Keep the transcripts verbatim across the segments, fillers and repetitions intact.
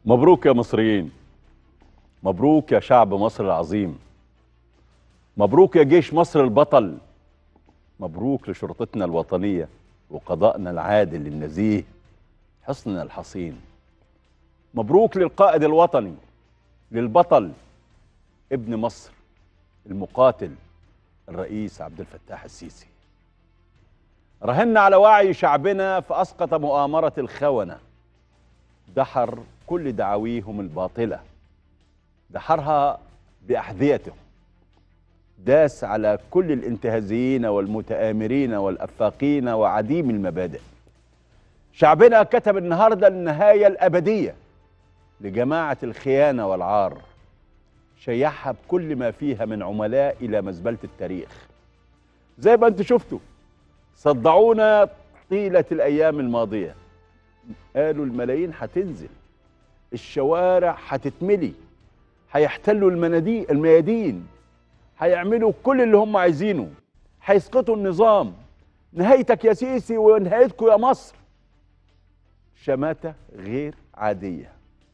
مبروك يا مصريين، مبروك يا شعب مصر العظيم، مبروك يا جيش مصر البطل، مبروك لشرطتنا الوطنية وقضائنا العادل النزيه حصننا الحصين، مبروك للقائد الوطني للبطل ابن مصر المقاتل الرئيس عبد الفتاح السيسي. رهنا على وعي شعبنا فأسقط مؤامرة الخونة، دحر كل دعاويهم الباطلة، دحرها بأحذيته، داس على كل الانتهازيين والمتآمرين والأفاقين وعديم المبادئ. شعبنا كتب النهاردة النهاية الأبدية لجماعة الخيانة والعار، شيعها بكل ما فيها من عملاء إلى مزبلة التاريخ. زي ما انتم شفتوا صدعونا طيلة الأيام الماضية، قالوا الملايين هتنزل، الشوارع هتتملي، هيحتلوا المناديل الميادين، هيعملوا كل اللي هم عايزينه، هيسقطوا النظام، نهايتك يا سيسي ونهايتكم يا مصر. شماتة غير عادية.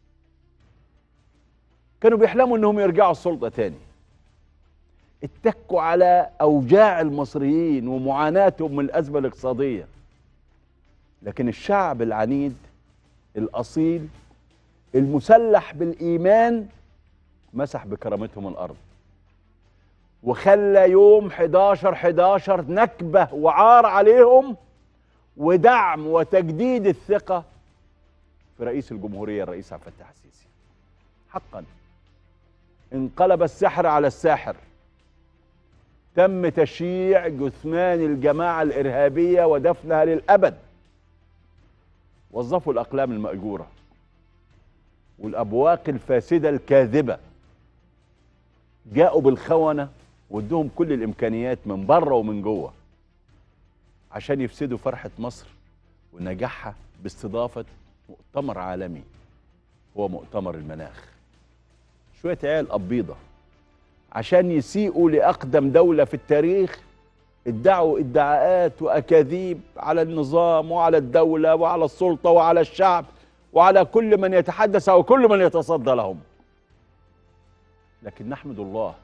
كانوا بيحلموا انهم يرجعوا السلطة تاني، اتكوا على اوجاع المصريين ومعاناتهم من الازمة الاقتصادية، لكن الشعب العنيد الاصيل المسلح بالايمان مسح بكرامتهم الارض، وخلى يوم حداشر حداشر نكبة وعار عليهم، ودعم وتجديد الثقة في رئيس الجمهورية الرئيس عبد الفتاح السيسي. حقا انقلب السحر على الساحر، تم تشييع جثمان الجماعة الإرهابية ودفنها للأبد. وظفوا الأقلام المأجورة والأبواق الفاسدة الكاذبة، جاءوا بالخونة وادوهم كل الإمكانيات من بره ومن جوه عشان يفسدوا فرحة مصر ونجاحها باستضافة مؤتمر عالمي هو مؤتمر المناخ. شوية عيال أبيضة عشان يسيئوا لأقدم دولة في التاريخ، ادعوا ادعاءات وأكاذيب على النظام وعلى الدولة وعلى السلطة وعلى الشعب وعلى كل من يتحدث أو كل من يتصدى لهم. لكن نحمد الله،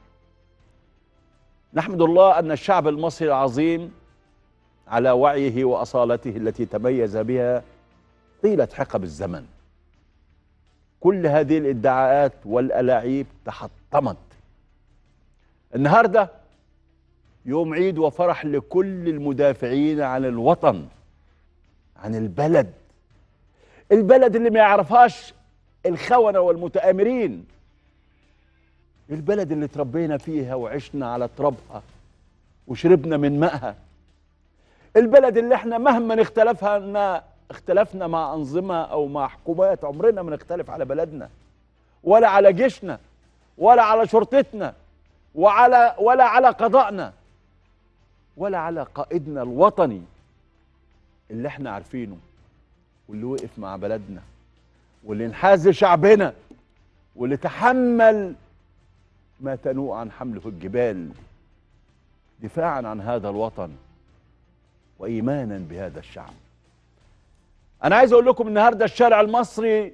نحمد الله أن الشعب المصري العظيم على وعيه وأصالته التي تميز بها طيلة حقب الزمن، كل هذه الادعاءات والألاعيب تحطمت. النهاردة يوم عيد وفرح لكل المدافعين عن الوطن، عن البلد، البلد اللي ما يعرفهاش الخونة والمتآمرين، البلد اللي تربينا فيها وعشنا على ترابها وشربنا من مائها، البلد اللي احنا مهما اختلفنا اختلفنا مع أنظمة أو مع حكومات عمرنا ما نختلف على بلدنا ولا على جيشنا ولا على شرطتنا وعلى ولا على قضائنا ولا على قائدنا الوطني اللي احنا عارفينه واللي وقف مع بلدنا واللي انحاز شعبنا واللي تحمل ما تنوء عن حمله الجبال دفاعا عن هذا الوطن وإيمانا بهذا الشعب. أنا عايز أقول لكم النهاردة الشارع المصري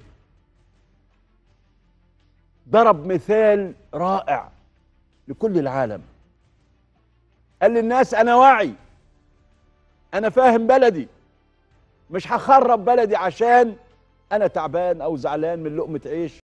ضرب مثال رائع لكل العالم، قال للناس أنا واعي، أنا فاهم بلدي، مش هخرب بلدي عشان أنا تعبان أو زعلان من لقمة عيش